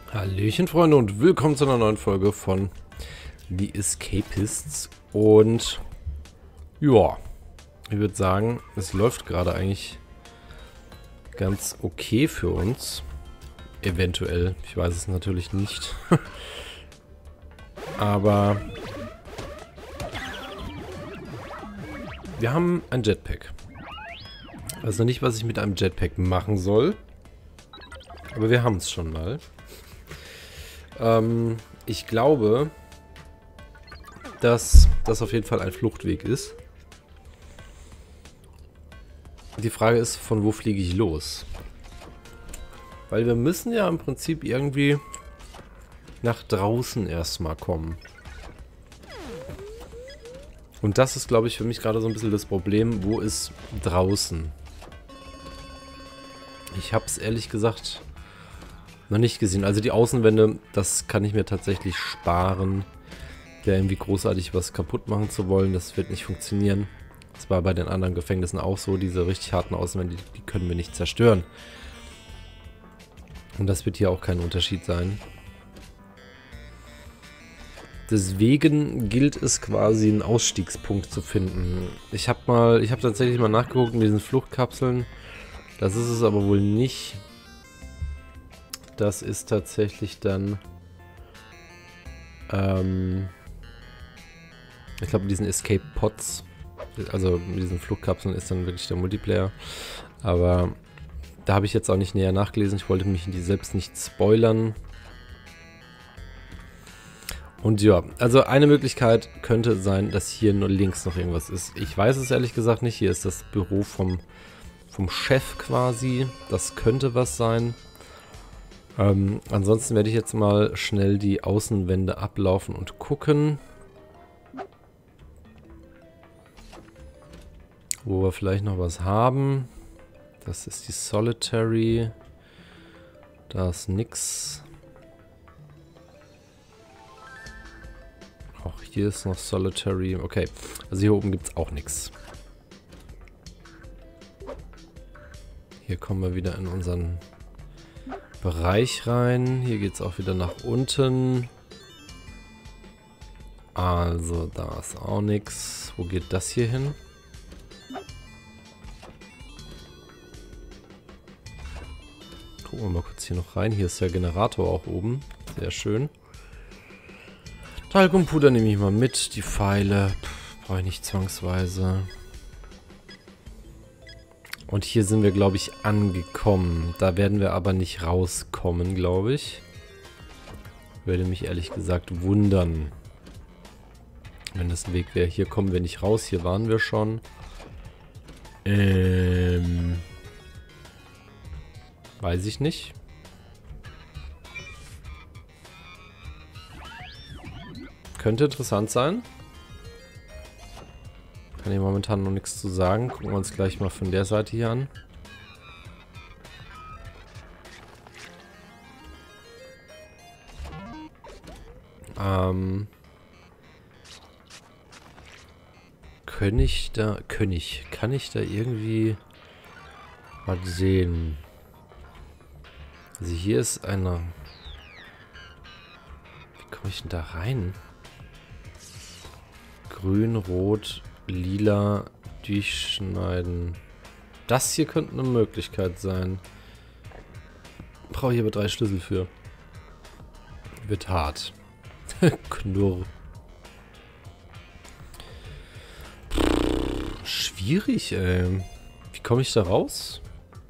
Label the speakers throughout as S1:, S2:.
S1: Hallöchen Freunde und willkommen zu einer neuen Folge von The Escapists. Und ja, ich würde sagen, es läuft gerade eigentlich ganz okay für uns. Eventuell, ich weiß es natürlich nicht. Aber wir haben ein Jetpack. Ich weiß noch nicht, was ich mit einem Jetpack machen soll. Aber wir haben es schon mal. Ich glaube, dass das auf jeden Fall ein Fluchtweg ist. Die Frage ist, von wo fliege ich los? Weil wir müssen ja im Prinzip irgendwie nach draußen erstmal kommen. Und das ist, glaube ich, für mich gerade so ein bisschen das Problem. Wo ist draußen? Ich habe es ehrlich gesagt noch nicht gesehen. Also die Außenwände, das kann ich mir tatsächlich sparen. Da irgendwie großartig was kaputt machen zu wollen, das wird nicht funktionieren. Das war bei den anderen Gefängnissen auch so. Diese richtig harten Außenwände, die können wir nicht zerstören. Und das wird hier auch kein Unterschied sein. Deswegen gilt es quasi, einen Ausstiegspunkt zu finden. Ich habe tatsächlich mal nachgeguckt in diesen Fluchtkapseln. Das ist es aber wohl nicht. Das ist tatsächlich dann, ich glaube, mit diesen Escape Pods, also mit diesen Fluchtkapseln ist dann wirklich der Multiplayer. Aber da habe ich jetzt auch nicht näher nachgelesen. Ich wollte mich in die selbst nicht spoilern. Und ja, also eine Möglichkeit könnte sein, dass hier nur links noch irgendwas ist. Ich weiß es ehrlich gesagt nicht. Hier ist das Büro vom Chef quasi. Das könnte was sein. Ansonsten werde ich jetzt mal schnell die Außenwände ablaufen und gucken, wo wir vielleicht noch was haben. Das ist die Solitary. Da ist nix. Auch hier ist noch Solitary. Okay, also hier oben gibt es auch nichts. Hier kommen wir wieder in unseren Bereich rein. Hier geht es auch wieder nach unten. Also da ist auch nichts. Wo geht das hier hin? Gucken wir mal kurz hier noch rein. Hier ist der Generator auch oben. Sehr schön. Talkumpuder nehme ich mal mit. Die Pfeile brauche ich nicht zwangsweise. Und hier sind wir, glaube ich, angekommen. Da werden wir aber nicht rauskommen, glaube ich. Würde mich ehrlich gesagt wundern, wenn das ein Weg wäre. Hier kommen wir nicht raus. Hier waren wir schon. Weiß ich nicht. Könnte interessant sein. Kann ich momentan noch nichts zu sagen. Gucken wir uns gleich mal von der Seite hier an. Kann ich da irgendwie was sehen? Also hier ist einer. Wie komme ich denn da rein? Grün, rot, lila, durchschneiden. Das hier könnte eine Möglichkeit sein. Brauche ich aber 3 Schlüssel für. Wird hart. Knurr. Schwierig, ey. Wie komme ich da raus?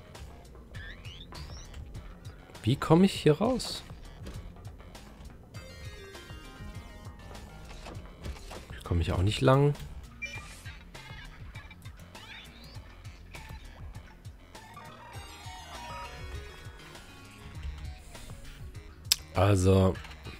S1: Wie komme ich hier raus? Hier komme ich auch nicht lang. Also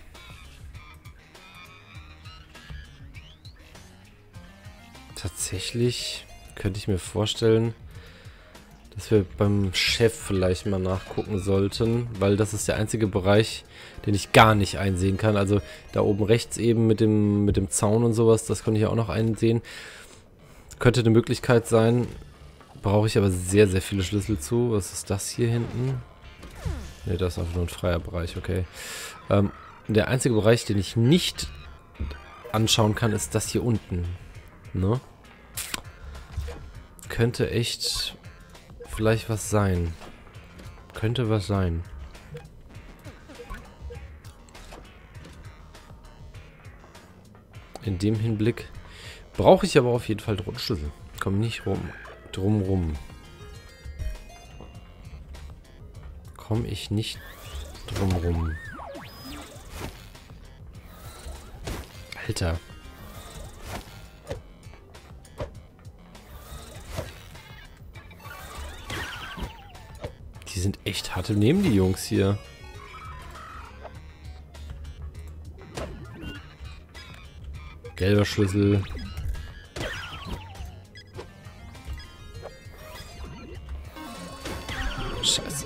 S1: tatsächlich könnte ich mir vorstellen, dass wir beim Chef vielleicht mal nachgucken sollten, weil das ist der einzige Bereich, den ich gar nicht einsehen kann. Also da oben rechts eben mit dem Zaun und sowas, das konnte ich ja auch noch einsehen. Könnte eine Möglichkeit sein, brauche ich aber sehr, sehr viele Schlüssel zu. Was ist das hier hinten? Ne, das ist einfach nur ein freier Bereich, okay. Der einzige Bereich, den ich nicht anschauen kann, ist das hier unten. Ne? Könnte echt vielleicht was sein. Könnte was sein. In dem Hinblick brauche ich aber auf jeden Fall Schlüssel. Komm nicht drum rum. Komme ich nicht drum rum. Alter. Die sind echt hart im Nehmen, die Jungs hier. Gelber Schlüssel. Scheiße.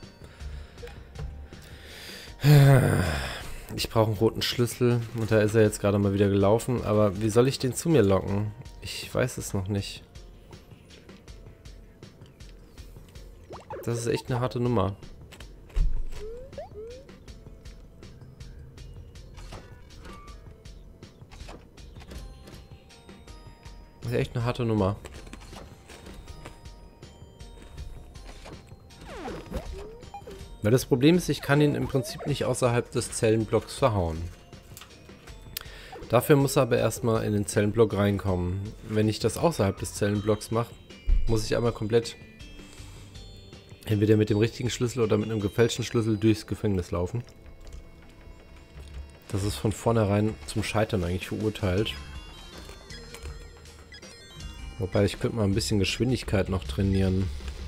S1: Ich brauche einen roten Schlüssel. Und da ist er jetzt gerade mal wieder gelaufen. Aber wie soll ich den zu mir locken? Ich weiß es noch nicht. Das ist echt eine harte Nummer. Das ist echt eine harte Nummer. Weil das Problem ist, ich kann ihn im Prinzip nicht außerhalb des Zellenblocks verhauen. Dafür muss er aber erstmal in den Zellenblock reinkommen. Wenn ich das außerhalb des Zellenblocks mache, muss ich einmal komplett entweder mit dem richtigen Schlüssel oder mit einem gefälschten Schlüssel durchs Gefängnis laufen. Das ist von vornherein zum Scheitern eigentlich verurteilt. Wobei, ich könnte mal ein bisschen Geschwindigkeit noch trainieren.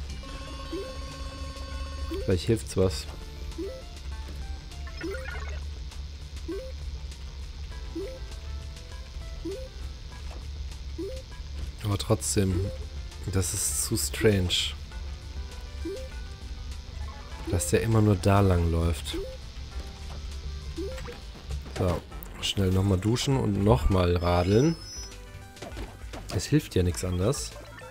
S1: Vielleicht hilft's was. Aber trotzdem, das ist zu strange. Dass der immer nur da lang läuft. So, schnell nochmal duschen und nochmal radeln. Es hilft ja nichts anderes.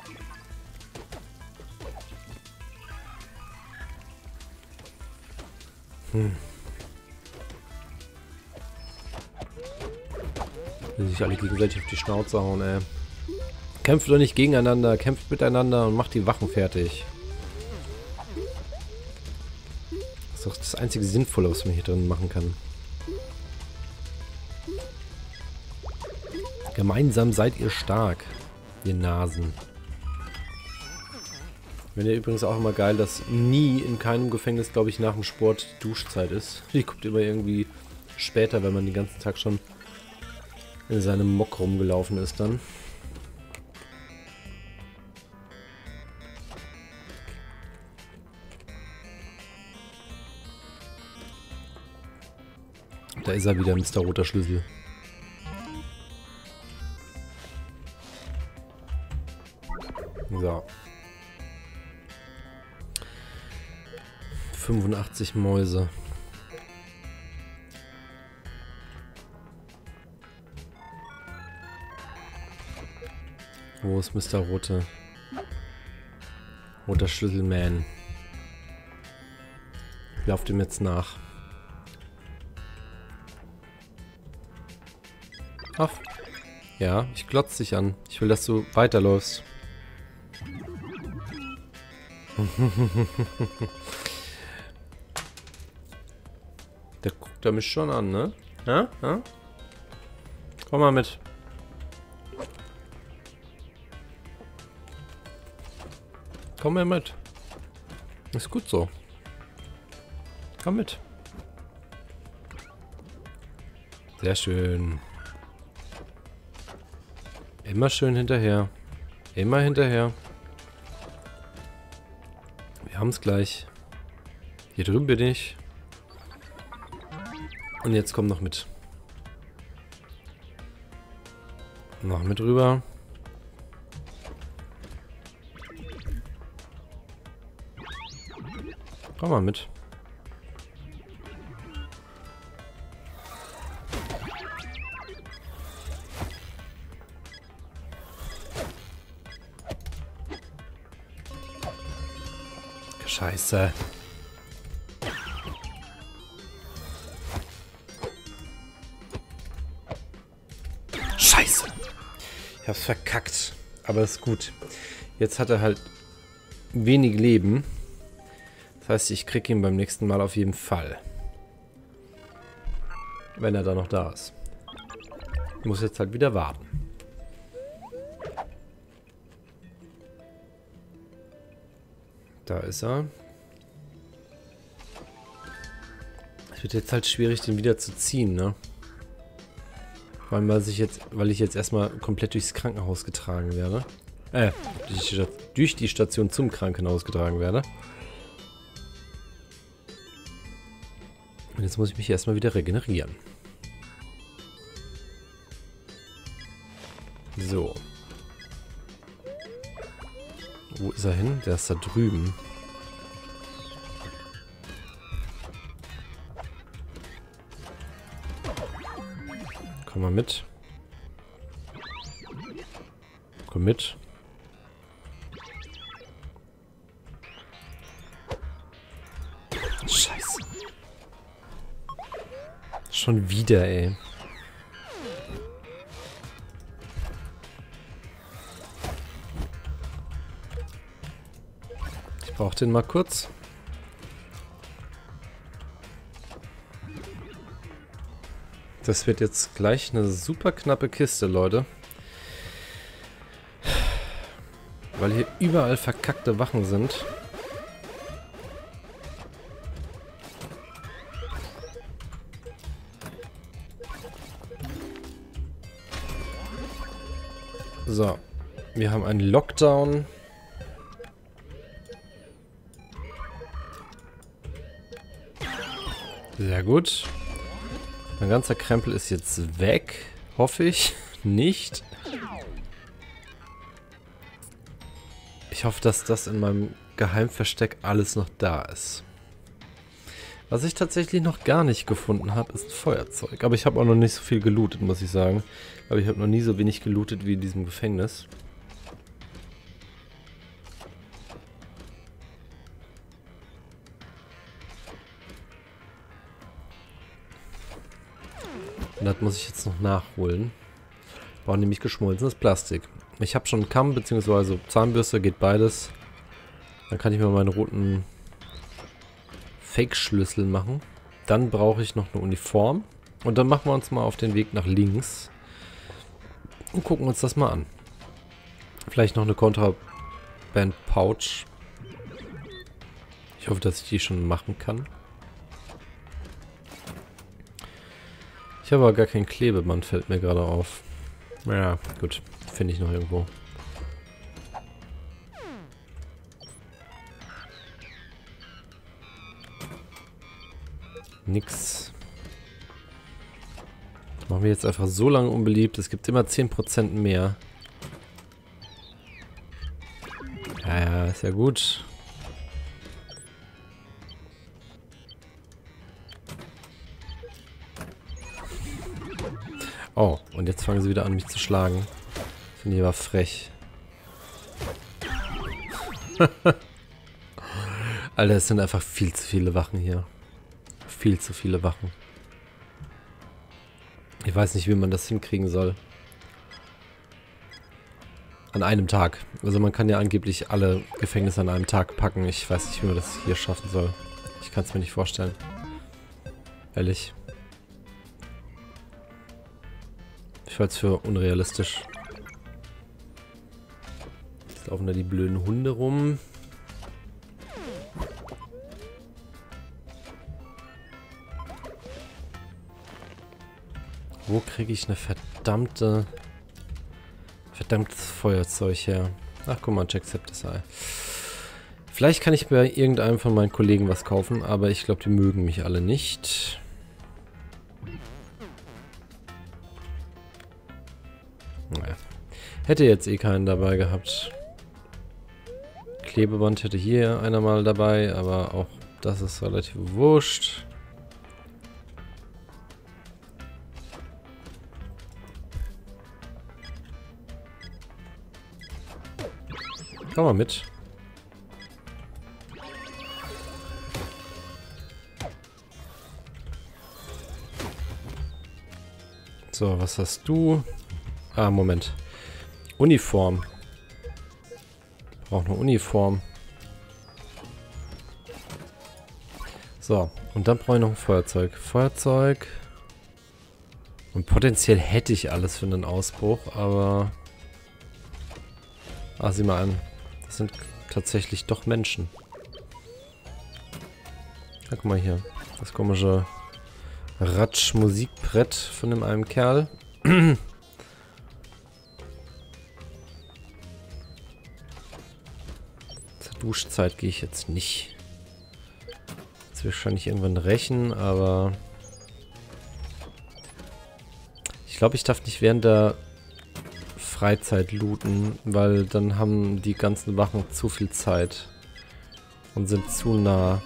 S1: Will sich alle gegenseitig auf die Schnauze hauen, ey. Kämpft doch nicht gegeneinander, kämpft miteinander und macht die Wachen fertig. Das ist doch das einzige Sinnvolle, was man hier drin machen kann. Gemeinsam seid ihr stark, ihr Nasen. Finde ich übrigens auch immer geil, dass nie in keinem Gefängnis, glaube ich, nach dem Sport Duschzeit ist. Die kommt immer irgendwie später, wenn man den ganzen Tag schon in seinem Mock rumgelaufen ist dann. Da ist er wieder, Mr. Roter Schlüssel. So. 85 Mäuse. Wo ist Mr. Roter Schlüsselman? Ich laufe dem jetzt nach. Ach. Ja, ich glotze dich an. Ich will, dass du weiterläufst. Der guckt er mich schon an, ne? Ja? Ja? Komm mal mit. Komm mal mit. Ist gut so. Komm mit. Sehr schön. Immer schön hinterher. Immer hinterher. Wir haben es gleich. Hier drüben bin ich. Und jetzt komm noch mit. Noch mit rüber. Komm mal mit. Scheiße. Scheiße. Ich hab's verkackt. Aber ist gut. Jetzt hat er halt wenig Leben. Das heißt, ich krieg ihn beim nächsten Mal auf jeden Fall. Wenn er da noch da ist. Ich muss jetzt halt wieder warten. Da ist er. Es wird jetzt halt schwierig, den wieder zu ziehen, ne? Vor allem, weil ich jetzt erstmal komplett durchs Krankenhaus getragen werde. Durch die Station zum Krankenhaus getragen werde. Und jetzt muss ich mich erstmal wieder regenerieren. So. Wo ist er hin? Der ist da drüben. Komm mal mit. Komm mit. Scheiße. Schon wieder, ey. Ich brauche den mal kurz. Das wird jetzt gleich eine super knappe Kiste, Leute. Weil hier überall verkackte Wachen sind. So. Wir haben einen Lockdown. Sehr gut. Mein ganzer Krempel ist jetzt weg. Hoffe ich. Nicht. Ich hoffe, dass das in meinem Geheimversteck alles noch da ist. Was ich tatsächlich noch gar nicht gefunden habe, ist ein Feuerzeug. Aber ich habe auch noch nicht so viel gelootet, muss ich sagen. Aber ich habe noch nie so wenig gelootet wie in diesem Gefängnis. Und das muss ich jetzt noch nachholen. Ich brauche nämlich geschmolzenes Plastik. Ich habe schon einen Kamm bzw. Zahnbürste, geht beides. Dann kann ich mir meine roten Fake-Schlüssel machen. Dann brauche ich noch eine Uniform. Und dann machen wir uns mal auf den Weg nach links. Und gucken uns das mal an. Vielleicht noch eine Kontraband-Pouch. Ich hoffe, dass ich die schon machen kann. Ich habe aber gar kein Klebeband, fällt mir gerade auf. Ja, gut. Finde ich noch irgendwo. Nix. Machen wir jetzt einfach so lange unbeliebt. Es gibt immer 10% mehr. Ja, ist ja gut. Oh, und jetzt fangen sie wieder an, mich zu schlagen. Finde ich aber frech. Alter, es sind einfach viel zu viele Wachen hier. Viel zu viele Wachen. Ich weiß nicht, wie man das hinkriegen soll. An einem Tag. Also man kann ja angeblich alle Gefängnisse an einem Tag packen. Ich weiß nicht, wie man das hier schaffen soll. Ich kann es mir nicht vorstellen. Ehrlich. Ich halte es für unrealistisch. Jetzt laufen da die blöden Hunde rum. Wo kriege ich eine verdammtes Feuerzeug her? Ach, guck mal, Jacksepticeye. Vielleicht kann ich bei irgendeinem von meinen Kollegen was kaufen, aber ich glaube, die mögen mich alle nicht. Naja. Hätte jetzt eh keinen dabei gehabt. Klebeband hätte hier einer mal dabei, aber auch das ist relativ wurscht. Komm mal mit. So, was hast du? Ah, Moment. Uniform. Braucht eine Uniform. So, und dann brauche ich noch ein Feuerzeug. Feuerzeug. Und potenziell hätte ich alles für einen Ausbruch, aber... Ah, sieh mal an. Das sind tatsächlich doch Menschen. Ja, guck mal hier. Das komische Ratsch-Musikbrett von dem einen Kerl. Zur Duschzeit gehe ich jetzt nicht. Jetzt will ich wahrscheinlich irgendwann rächen, aber... Ich glaube, ich darf nicht während der Freizeit looten, weil dann haben die ganzen Wachen zu viel Zeit und sind zu nah.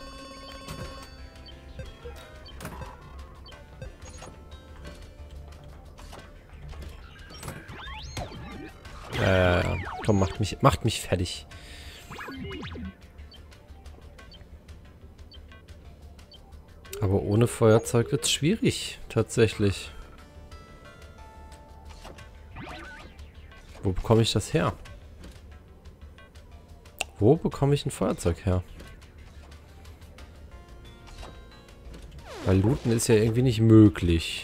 S1: Komm, macht mich fertig. Aber ohne Feuerzeug wird's schwierig, tatsächlich. Wo bekomme ich das her? Wo bekomme ich ein Feuerzeug her? Weil looten ist ja irgendwie nicht möglich.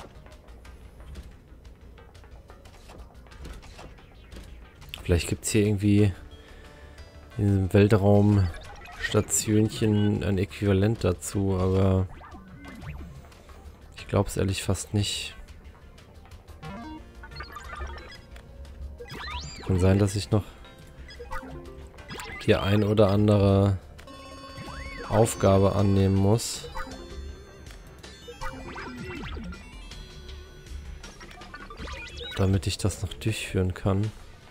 S1: Vielleicht gibt es hier irgendwie in diesem Weltraumstationchen ein Äquivalent dazu, aber ich glaube es ehrlich fast nicht. Kann sein, dass ich noch die ein oder andere Aufgabe annehmen muss. Damit ich das noch durchführen kann.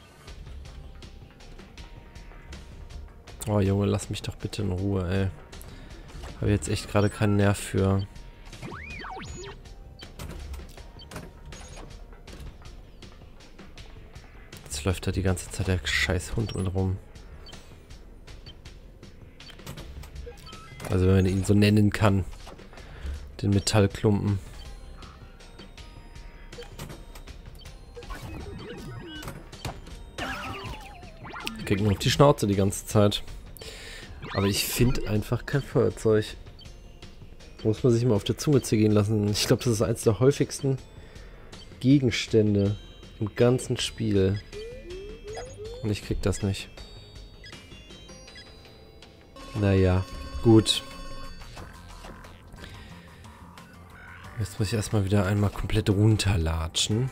S1: Oh Junge, lass mich doch bitte in Ruhe, ey. Habe jetzt echt gerade keinen Nerv für. Jetzt läuft da die ganze Zeit der scheiß Hund mit rum. Also wenn man ihn so nennen kann. Den Metallklumpen. Ich krieg nur auf die Schnauze die ganze Zeit. Aber ich finde einfach kein Feuerzeug. Muss man sich mal auf der Zunge zergehen lassen. Ich glaube, das ist eins der häufigsten Gegenstände im ganzen Spiel. Und ich krieg das nicht. Naja, gut. Jetzt muss ich erstmal wieder einmal komplett runterlatschen.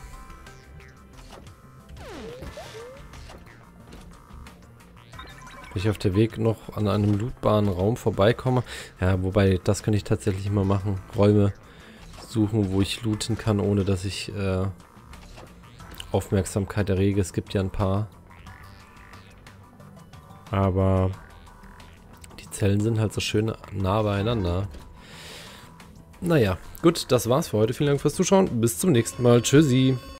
S1: Wenn ich auf der Weg noch an einem lootbaren Raum vorbeikomme. Ja, wobei, das könnte ich tatsächlich mal machen. Räume suchen, wo ich looten kann, ohne dass ich Aufmerksamkeit errege. Es gibt ja ein paar. Aber die Zellen sind halt so schön nah beieinander. Naja, gut, das war's für heute. Vielen Dank fürs Zuschauen. Bis zum nächsten Mal. Tschüssi.